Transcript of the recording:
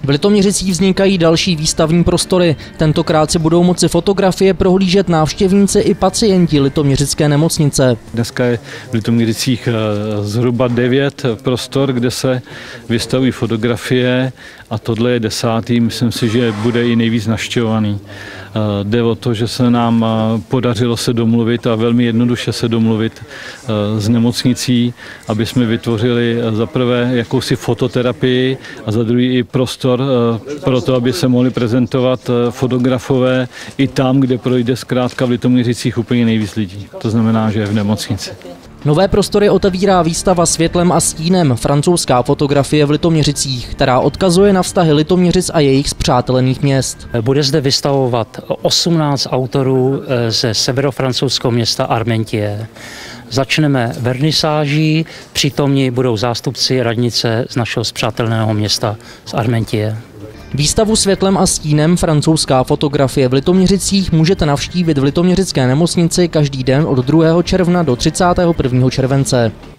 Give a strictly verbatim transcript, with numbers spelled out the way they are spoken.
V Litoměřicích vznikají další výstavní prostory. Tentokrát si budou moci fotografie prohlížet návštěvníci i pacienti Litoměřické nemocnice. Dneska je v Litoměřicích zhruba devět prostor, kde se vystavují fotografie a tohle je desátý, myslím si, že bude i nejvíc navštěvovaný. Jde o to, že se nám podařilo se domluvit a velmi jednoduše se domluvit s nemocnicí, aby jsme vytvořili za prvé jakousi fototerapii a za druhý i prostor pro to, aby se mohli prezentovat fotografové i tam, kde projde zkrátka v Litoměřicích úplně nejvíc lidí. To znamená, že je v nemocnici. Nové prostory otevírá výstava Světlem a stínem, francouzská fotografie v Litoměřicích, která odkazuje na vztahy Litoměřic a jejich spřátelených měst. Bude zde vystavovat osmnáct autorů ze severofrancouzského města Armentières. Začneme vernisáží, přítomní budou zástupci radnice z našeho spřáteleného města z Armentières. Výstavu Světlem a stínem, francouzská fotografie v Litoměřicích, můžete navštívit v Litoměřické nemocnici každý den od druhého června do třicátého prvního července.